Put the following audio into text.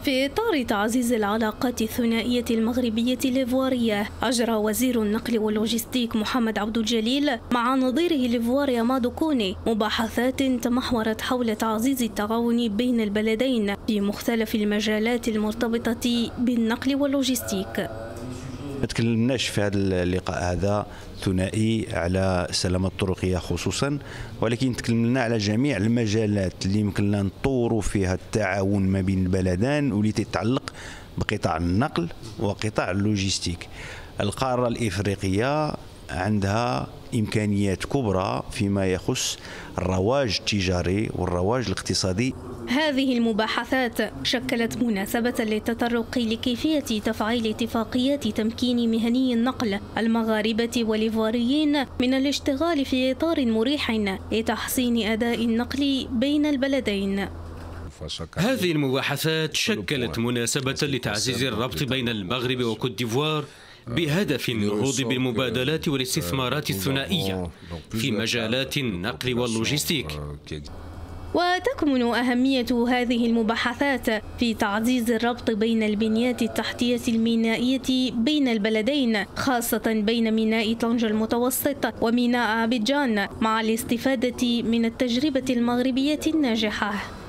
في إطار تعزيز العلاقات الثنائية المغربية الإيفوارية، أجرى وزير النقل واللوجستيك محمد عبد الجليل مع نظيره الإيفواري أمادو كوني مباحثات تمحورت حول تعزيز التعاون بين البلدين في مختلف المجالات المرتبطة بالنقل واللوجستيك. ما تكلمناش في هذا اللقاء هذا ثنائي على السلامة الطرقية خصوصا، ولكن تكلمنا على جميع المجالات اللي يمكن لنا نطوروا فيها التعاون ما بين البلدان واللي تتعلق بقطاع النقل وقطاع اللوجستيك. القارة الإفريقية عندها إمكانيات كبرى فيما يخص الرواج التجاري والرواج الاقتصادي. هذه المباحثات شكلت مناسبة للتطرق لكيفية تفعيل اتفاقيات تمكين مهني النقل المغاربة والإيفواريين من الاشتغال في إطار مريح لتحسين أداء النقل بين البلدين. هذه المباحثات شكلت مناسبة لتعزيز الربط بين المغرب وكوت ديفوار بهدف النهوض بالمبادلات والاستثمارات الثنائية في مجالات النقل واللوجستيك. وتكمن أهمية هذه المباحثات في تعزيز الربط بين البنيات التحتية المينائية بين البلدين، خاصة بين ميناء طنجة المتوسط وميناء أبيجان، مع الاستفادة من التجربة المغربية الناجحة.